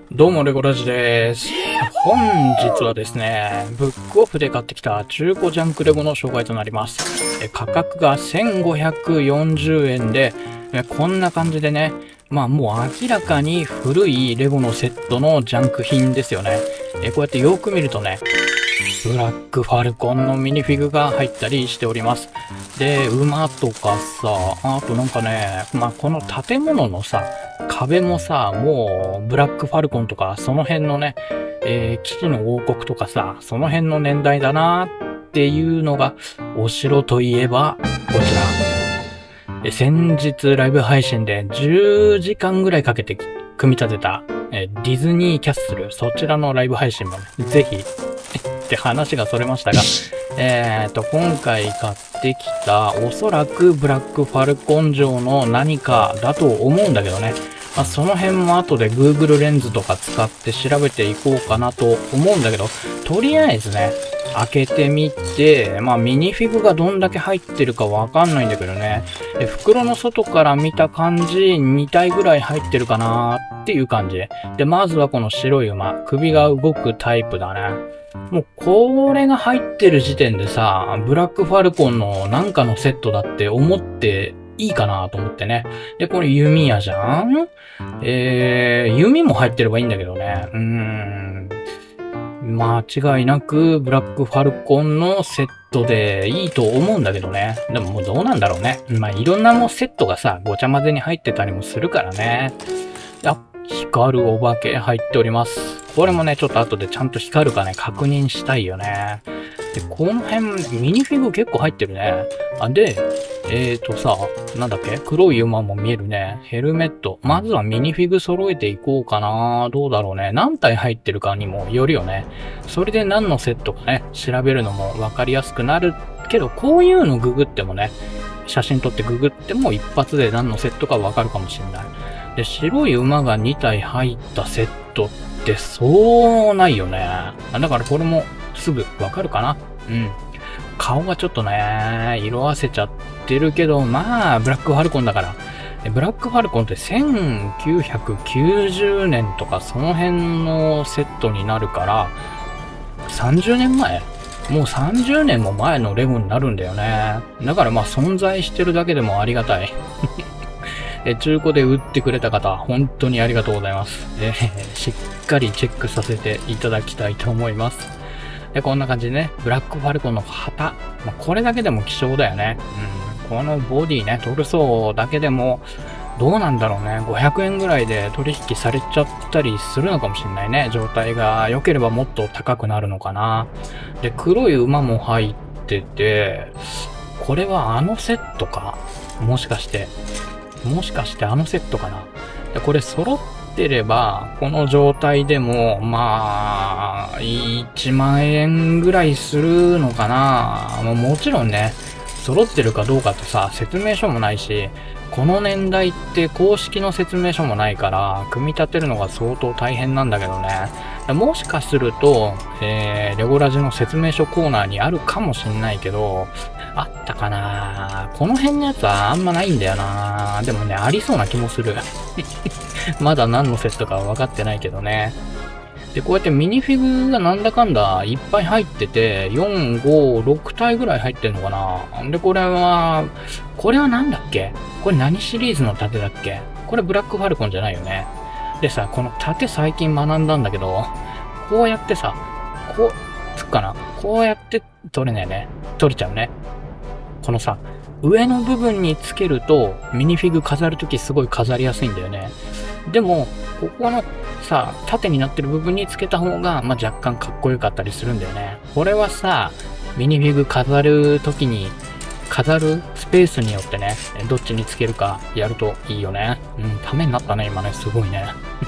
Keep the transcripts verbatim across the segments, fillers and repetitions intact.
どうもレゴラジです。本日はですね、ブックオフで買ってきた中古ジャンクレゴの紹介となります。え価格がせんごひゃくよんじゅうえんで、えこんな感じでね、まあもう明らかに古いレゴのセットのジャンク品ですよね。えこうやってよく見るとね、ブラックファルコンのミニフィグが入ったりしております。で、馬とかさ、あとなんかね、まあ、この建物のさ、壁もさ、もう、ブラックファルコンとか、その辺のね、えー、騎士の王国とかさ、その辺の年代だなっていうのが、お城といえば、こちら。え先日ライブ配信でじゅうじかんぐらいかけて組み立てた、えディズニーキャッスル、そちらのライブ配信もね、ぜひ、って話がそれましたが、えーと、今回買ってきた、おそらくブラックファルコン城の何かだと思うんだけどね。まあ、その辺も後で Google レンズとか使って調べていこうかなと思うんだけど、とりあえずね、開けてみて、まあミニフィグがどんだけ入ってるかわかんないんだけどね。で袋の外から見た感じ、に体ぐらい入ってるかなっていう感じ。で、まずはこの白い馬、首が動くタイプだね。もうこれが入ってる時点でさ、ブラックファルコンのなんかのセットだって思っていいかなと思ってね。で、これ弓矢じゃん？えー、弓も入ってればいいんだけどね。うーん。間違いなくブラックファルコンのセットでいいと思うんだけどね。でももうどうなんだろうね。まあいろんなもうセットがさ、ごちゃ混ぜに入ってたりもするからね。あ、光るお化け入っております。これもね、ちょっと後でちゃんと光るかね、確認したいよね。で、この辺、ミニフィグ結構入ってるね。あ、で、えーとさ、なんだっけ？黒い馬も見えるね。ヘルメット。まずはミニフィグ揃えていこうかな。どうだろうね。何体入ってるかにもよるよね。それで何のセットかね、調べるのもわかりやすくなるけど、こういうのググってもね、写真撮ってググっても一発で何のセットかわかるかもしれない。で、白い馬がに体入ったセットってそうないよね。だからこれもすぐわかるかな。うん。顔がちょっとね、色あせちゃってるけど、まあ、ブラックファルコンだから。ブラックファルコンってせんきゅうひゃくきゅうじゅうねんとかその辺のセットになるから、さんじゅうねんまえ？もうさんじゅうねんも前のレゴになるんだよね。だからまあ存在してるだけでもありがたい。え中古で売ってくれた方、本当にありがとうございます。えー、しっかりチェックさせていただきたいと思います。で、こんな感じでね、ブラックファルコンの旗。まあ、これだけでも希少だよね。うん。このボディね、トルソーだけでも、どうなんだろうね。ごひゃくえんぐらいで取引されちゃったりするのかもしれないね。状態が良ければもっと高くなるのかな。で、黒い馬も入ってて、これはあのセットか？もしかして。もしかしてあのセットかな。でこれ揃ってれば、この状態でも、まあ、いちまんえんぐらいするのかな。も, もちろんね、揃ってるかどうかってさ、説明書もないし、この年代って公式の説明書もないから、組み立てるのが相当大変なんだけどね。もしかすると、えー、レゴラジの説明書コーナーにあるかもしんないけど、あったかな。この辺のやつはあんまないんだよな。でもね、ありそうな気もする。まだ何のセットかは分かってないけどね。で、こうやってミニフィグがなんだかんだいっぱい入ってて、よん、ご、ろく体ぐらい入ってんのかな。で、これは、これはなんだっけ？これ何シリーズの盾だっけ？これブラックファルコンじゃないよね。でさ、この盾最近学んだんだけど、こうやってさ、こう、つくかな？こうやって取れないね。取れちゃうね。このさ、上の部分につけると、ミニフィグ飾るときすごい飾りやすいんだよね。でも、ここのさ、縦になってる部分につけた方が、まあ、若干かっこよかったりするんだよね。これはさ、ミニフィグ飾るときに、飾るスペースによってね、どっちにつけるかやるといいよね。うん、ためになったね、今ね。すごいね。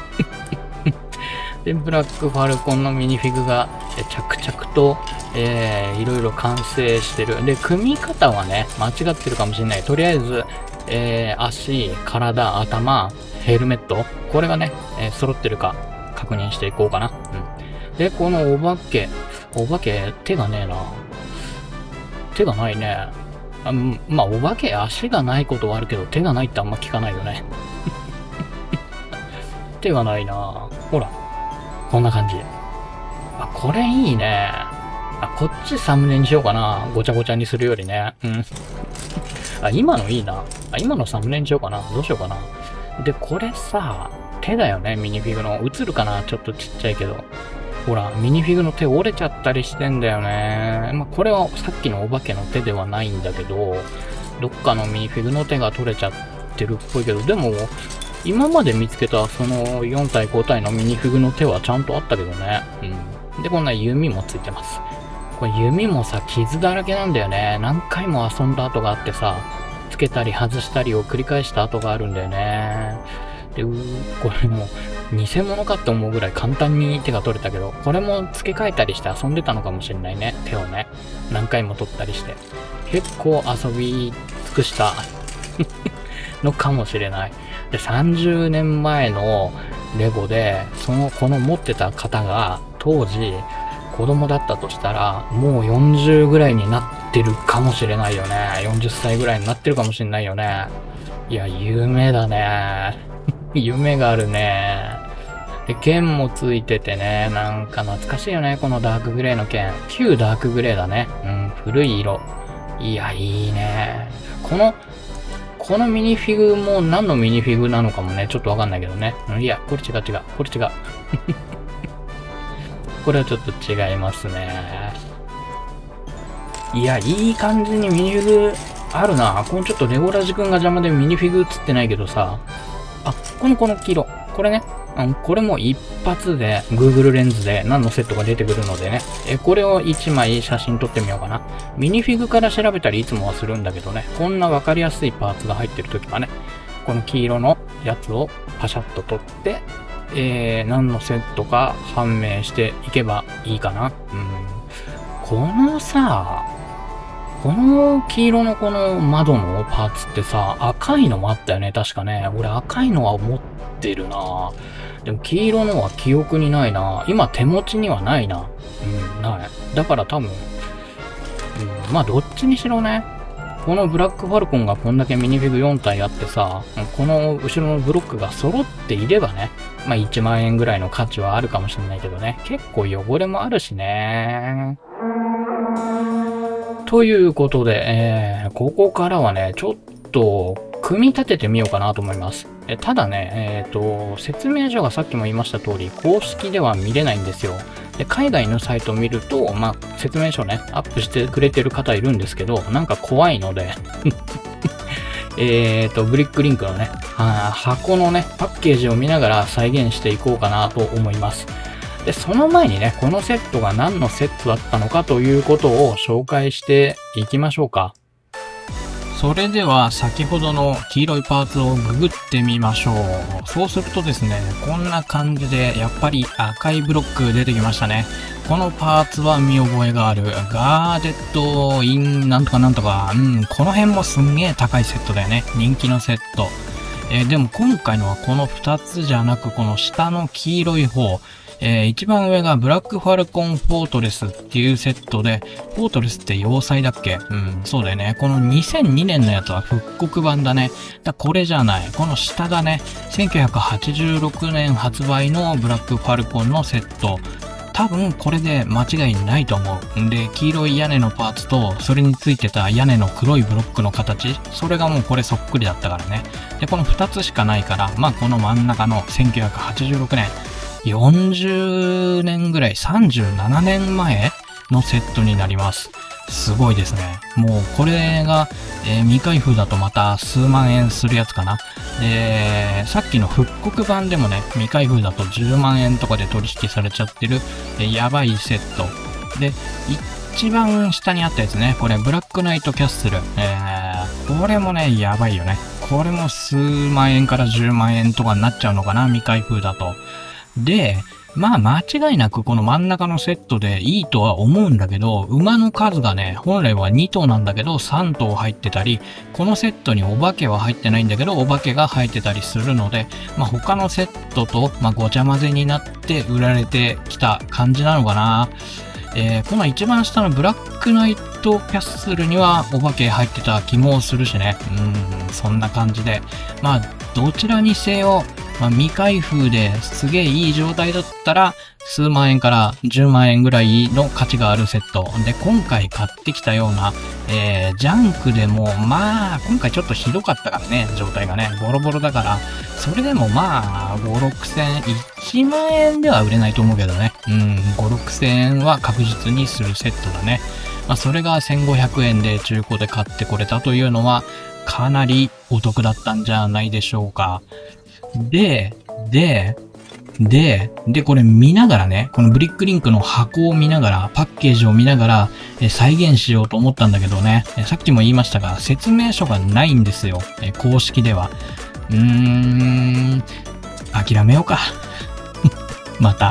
で、ブラックファルコンのミニフィグが着々と、えー、いろいろ完成してる。で、組み方はね、間違ってるかもしれない。とりあえず、えー、足、体、頭、ヘルメット。これがね、えー、揃ってるか確認していこうかな。うん。で、このお化け。お化け、手がねえな。手がないね。あまあ、お化け、足がないことはあるけど、手がないってあんま聞かないよね。手がないな。ほら。 こんな感じ。あ、これいいね。あ、こっちサムネにしようかな。ごちゃごちゃにするよりね。うん。あ、今のいいな。あ、今のサムネにしようかな。どうしようかな。で、これさ、手だよね、ミニフィグの。映るかな？ちょっとちっちゃいけど。ほら、ミニフィグの手折れちゃったりしてんだよね。まあ、これはさっきのお化けの手ではないんだけど、どっかのミニフィグの手が取れちゃってるっぽいけど、でも、今まで見つけたそのよん体ご体のミニフィグの手はちゃんとあったけどね。うん。で、こんな弓もついてます。これ弓もさ、傷だらけなんだよね。何回も遊んだ跡があってさ、つけたり外したりを繰り返した跡があるんだよね。で、うー、これもう偽物かって思うぐらい簡単に手が取れたけど、これも付け替えたりして遊んでたのかもしれないね。手をね。何回も取ったりして。結構遊び尽くしたのかもしれない。で、さんじゅうねんまえのレゴで、その、この持ってた方が当時子供だったとしたら、もうよんじゅうぐらいになってるかもしれないよね。よんじゅっさいぐらいになってるかもしれないよね。いや、夢だね。夢があるね。で、剣もついててね、なんか懐かしいよね、このダークグレーの剣。旧ダークグレーだね。うん、古い色。いや、いいね。この、このミニフィグも何のミニフィグなのかもね、ちょっとわかんないけどね。いや、これ違う違う。これ違う。これはちょっと違いますね。いや、いい感じにミニフィグあるな。このちょっとレゴラジ君が邪魔でミニフィグ映ってないけどさ。あ、このこの黄色。これね。うん、これも一発で Google レンズで何のセットが出てくるのでね。え、これをいちまい写真撮ってみようかな。ミニフィグから調べたりいつもはするんだけどね。こんなわかりやすいパーツが入ってるときはね。この黄色のやつをパシャッと撮って、えー、何のセットか判明していけばいいかな。うん。このさ、この黄色のこの窓のパーツってさ、赤いのもあったよね、確かね。俺赤いのは持ってるな。でも黄色のは記憶にないな。今手持ちにはないな。うん、ない。だから多分、うん、まあどっちにしろね。このブラックファルコンがこんだけミニフィグよん体あってさ、この後ろのブロックが揃っていればね、まあいちまんえんぐらいの価値はあるかもしれないけどね。結構汚れもあるしね。ということで、えー、ここからはね、ちょっと、組み立ててみようかなと思います。えただね、えっと、説明書がさっきも言いました通り、公式では見れないんですよ。で、海外のサイトを見ると、まあ、説明書ね、アップしてくれてる方いるんですけど、なんか怖いので、えっと、ブリックリンクのね、箱のね、パッケージを見ながら再現していこうかなと思います。で、その前にね、このセットが何のセットだったのかということを紹介していきましょうか。それでは先ほどの黄色いパーツをググってみましょう。そうするとですね、こんな感じでやっぱり赤いブロック出てきましたね。このパーツは見覚えがある。ガーデットインなんとかなんとか。うん、この辺もすんげえ高いセットだよね。人気のセット。えー、でも今回のはこのふたつじゃなく、この下の黄色い方。えー、一番上がブラックファルコンフォートレスっていうセットで、フォートレスって要塞だっけ？うん、そうだよね。このにせんにねんのやつは復刻版だね。だこれじゃない。この下だね。せんきゅうひゃくはちじゅうろくねん発売のブラックファルコンのセット。多分これで間違いないと思う。んで、黄色い屋根のパーツと、それについてた屋根の黒いブロックの形。それがもうこれそっくりだったからね。で、このふたつしかないから、まあこの真ん中のせんきゅうひゃくはちじゅうろくねん。よんじゅうねんぐらい、さんじゅうななねんまえのセットになります。すごいですね。もうこれが、えー、未開封だとまた数万円するやつかな。で、さっきの復刻版でもね、未開封だとじゅうまんえんとかで取引されちゃってる、えー、やばいセット。で、一番下にあったやつね、これブラックナイトキャッスル。えー、これもね、やばいよね。これも数万円からじゅうまんえんとかになっちゃうのかな、未開封だと。で、まあ間違いなくこの真ん中のセットでいいとは思うんだけど、馬の数がね、本来はにとうなんだけどさんとう入ってたり、このセットにお化けは入ってないんだけど、お化けが入ってたりするので、まあ他のセットと、まあ、ごちゃ混ぜになって売られてきた感じなのかな。えー、この一番下のブラックナイトキャッスルにはお化け入ってた気もするしね。うん、そんな感じで。まあ、 どちらにせよ、まあ、未開封ですげえいい状態だったら、数万円からじゅうまん円ぐらいの価値があるセット。で、今回買ってきたような、えー、ジャンクでも、まあ、今回ちょっとひどかったからね、状態がね、ボロボロだから、それでもまあ、ご、ろくせん、いちまん円では売れないと思うけどね。うん、ご、ろくせんえんは確実にするセットだね。まあ、それがせんごひゃくえんで中古で買ってこれたというのは、かなりお得だったんじゃないでしょうか。で、で、で、で、これ見ながらね、このブリックリンクの箱を見ながら、パッケージを見ながら、え再現しようと思ったんだけどね、えさっきも言いましたが、説明書がないんですよ。え公式では。うーん、諦めようか。また。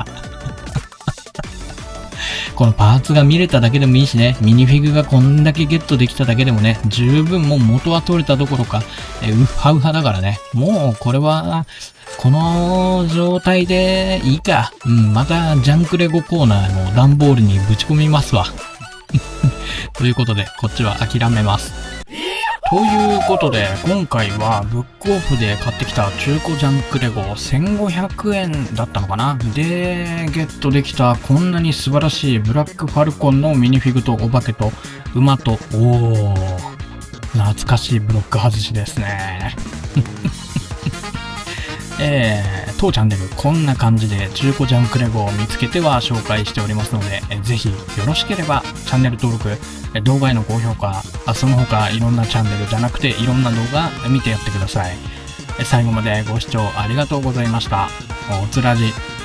このパーツが見れただけでもいいしね、ミニフィグがこんだけゲットできただけでもね、十分もう元は取れたどころか、えウッハウハだからね、もうこれは、この状態でいいか。うん、またジャンクレゴコーナーの段ボールにぶち込みますわ。ということで、こっちは諦めます。ということで、今回はブックオフで買ってきた中古ジャンクレゴせんごひゃくえんだったのかな。で、ゲットできたこんなに素晴らしいブラックファルコンのミニフィグとお化けと馬と、おー、懐かしいブロック外しですね。えー、当チャンネルこんな感じで中古ジャンクレゴを見つけては紹介しておりますので、えぜひよろしければチャンネル登録、え動画への高評価、あその他いろんなチャンネルじゃなくていろんな動画見てやってください。え最後までご視聴ありがとうございました。おつらじ。